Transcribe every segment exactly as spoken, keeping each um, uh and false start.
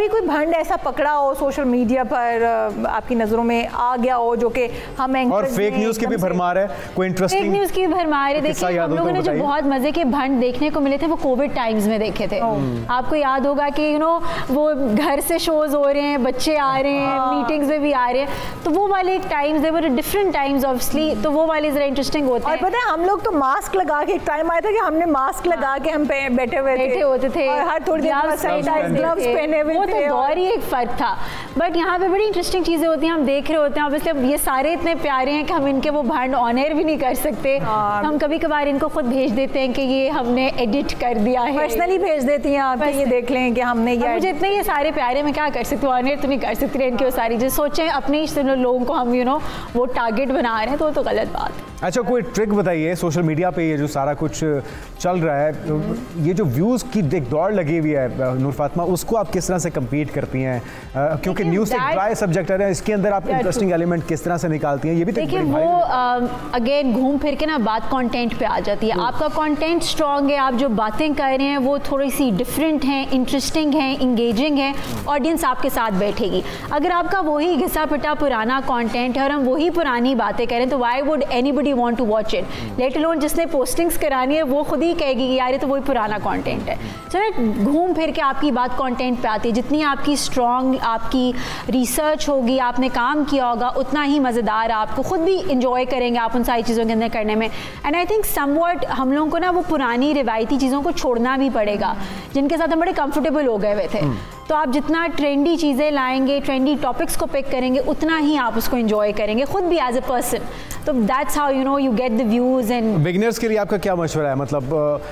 कभी कोई भंड ऐसा पकड़ा हो सोशल मीडिया पर आपकी नजरों में आ गया हो जो कि हम और फेक न्यूज की भी भरमार है, कोई इंटरेस्टिंग फेक न्यूज की भी भरमार है। देखिए हम लोगों ने जो बहुत मजे के भंड देखने को मिले थे वो कोविड टाइम्स में देखे थे। आपको याद होगा कि यू नो वो घर से शोज हो रहे हैं, बच्चे आ रहे हैं, मीटिंग्स में भी आ रहे हैं, तो वो वाले times they were different times obviously, तो वो वाले जरा इंटरेस्टिंग होते हैं। और पता है हम लोग तो मास्क लगा के, एक टाइम आया था कि हमने मास्क लगा के हम बैठे हुए बैठे होते थे और हर थोड़ी देर बाद सैनिटाइज ग्लव्स पहने हुए थे। वो तो दौर ही एक फर्क था। बट यहाँ पे बड़ी इंटरेस्टिंग चीजें होती हैं, हम देख रहे होते हैं। ऑब्वियसली ये सारे इतने प्यारे हैं कि हम इनके वो भंड ऑन एयर भी नहीं कर सकते। हम कभी कभार इनको खुद भेज देते हैं कि ये हमने एडिट कर दिया है, पर्सनली भेज देती हैं आप, ये देख लें कि हमने ये। मुझे इतने ये सारे प्यारे मैं क्या कर सकती हूँ, ऑन एयर तो नहीं कर सकती इनकी वो सारी चीज़। सोचें अपने लोगों को हम यू नो वो टारगेट बना रहे हैं, तो तो गलत बात है। अच्छा कोई ट्रिक बताइए, सोशल मीडिया पे ये जो सारा कुछ चल रहा है, ये जो व्यूज़ की एक दौड़ लगी हुई है नूर फातिमा, उसको आप किस तरह से कम्पीट करती हैं? क्योंकि न्यूज़ एक ड्राई सब्जेक्ट है, इसके अंदर आप इंटरेस्टिंग एलिमेंट किस तरह से निकालती हैं, ये भी देखिए वो अगेन घूम फिर के ना बात कंटेंट पे आ जाती है। आपका कंटेंट स्ट्रॉन्ग है, आप जो बातें कर रहे हैं वो थोड़ी सी डिफरेंट हैं, इंटरेस्टिंग हैं, इंगेजिंग है, ऑडियंस आपके साथ बैठेगी। अगर आपका वही घिसा पिटा पुराना कंटेंट है और हम वही पुरानी बातें करें तो why would anybody want to watch it, let alone जिसने पोस्टिंग्स करानी है वो खुद ही कहेगी कि यार ये तो वही पुराना कंटेंट है। चलो घूम फिर के आपकी बात कंटेंट पे आती है। जितनी आपकी स्ट्रॉन्ग आपकी रिसर्च होगी, आपने काम किया होगा, उतना ही मज़ेदार आपको खुद भी इंजॉय करेंगे आप उन सारी चीज़ों के अंदर करने में। एंड आई थिंक समवॉट हम लोगों को ना वो पुरानी रिवायती चीज़ों को छोड़ना भी पड़ेगा जिनके साथ हम बड़े कंफर्टेबल हो गए हुए थे। तो आप जितना ट्रेंडी चीज़ें लाएंगे, ट्रेंडी टॉपिक्स को पिक करेंगे, उतना ही आप उसको एंजॉय करेंगे खुद भी एज ए पर्सन। तो that's how you know you get the views. And beginners के लिए आपका क्या मशवरा है? मतलब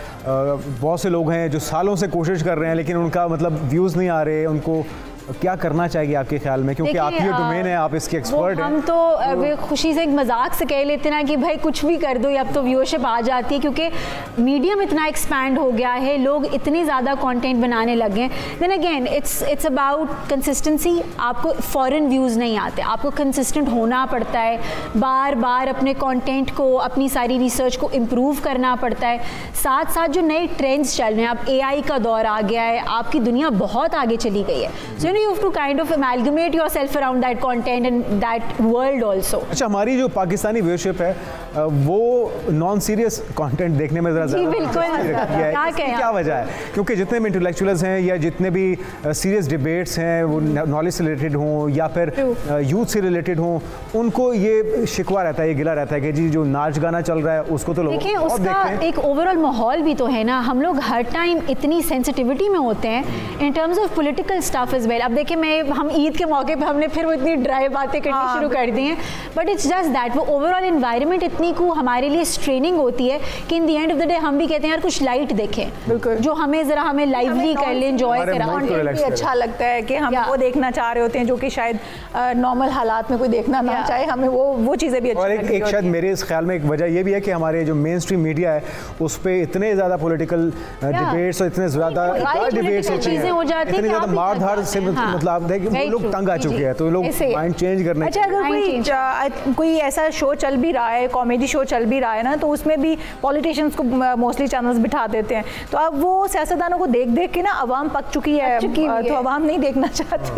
बहुत से लोग हैं जो सालों से कोशिश कर रहे हैं लेकिन उनका मतलब व्यूज़ नहीं आ रहे, उनको क्या करना चाहिए आपके ख्याल में? क्योंकि आपकी ये डोमेन है, आप इसके एक्सपर्ट हैं। हम तो वे खुशी से एक मजाक से कह लेते ना कि भाई कुछ भी कर दो, अब तो व्यूअरशिप आ जाती है क्योंकि मीडियम इतना एक्सपैंड हो गया है, लोग इतने ज़्यादा कंटेंट बनाने लगे हैं। Then again it's it's about consistency. आपको फॉरेन व्यूज़ नहीं आते, आपको कंसिस्टेंट होना पड़ता है, बार बार अपने कंटेंट को, अपनी सारी रिसर्च को इम्प्रूव करना पड़ता है। साथ साथ जो नए ट्रेंड्स चल रहे हैं, अब ए आई का दौर आ गया है, आपकी दुनिया बहुत आगे चली गई है। सो you have to kind of amalgamate yourself around that content and that world also. अच्छा हमारी जो पाकिस्तानी व्यूअरशिप है वो नॉन सीरियस कंटेंट देखने में ज़रा ज़्यादा बिल्कुल क्या वजह है? क्योंकि जितने भी इंटेलेक्चुअल्स हैं या जितने भी सीरियस डिबेट्स हैं वो नॉलेज से रिलेटेड हों या फिर यूथ से रिलेटेड हों, उनको ये शिकवा रहता है, ये गिला रहता है कि जी जो नाच गाना चल रहा है उसको तो लोग देखिए उसका एक ओवरऑल माहौल भी तो है ना। हम लोग हर टाइम इतनी सेंसिटिविटी में होते हैं in terms of political stuff is well. अब देखिए मैं हम ईद के मौके पे हमने फिर वो इतनी ड्राई बातें करनी हाँ, शुरू कर दी हैं, बट इट्स जस्ट दैट वो ओवरऑल एनवायरनमेंट इतनी को हमारे लिए स्ट्रेनिंग होती है कि in the end of the day हम भी कहते हैं यार कुछ लाइट देखें जो हमें जरा हमें लाइवली कर ले, एंजॉय करा भी अच्छा लगता है कि हम वो देखना चाह रहे होते हैं जो कि शायद नॉर्मल हालात में कोई देखना ना चाहे, हमें वो वो चीज़ें भी अच्छी और एक, एक शायद मेरे इस ख्याल में एक वजह ये भी है कि हमारे जो मेन स्ट्रीम मीडिया है उस पर इतने ज़्यादा पॉलिटिकल डिबेट्स और इतने ज़्यादा डिबेट्स होती हैं, इतनी ज़्यादा मार धाड़ से मतलब आप देखिए लोग तंग आ चुके हैं, तो लोग माइंड चेंज करने। अच्छा अगर कोई कोई ऐसा शो चल भी रहा है, कॉमेडी शो चल भी रहा है ना, तो उसमें भी पॉलिटिशियंस को मोस्टली चैनल्स बिठा देते हैं, तो अब वो सियासतदानों को देख देख के ना अवाम पक चुकी है, तो अवाम नहीं देखना चाहती।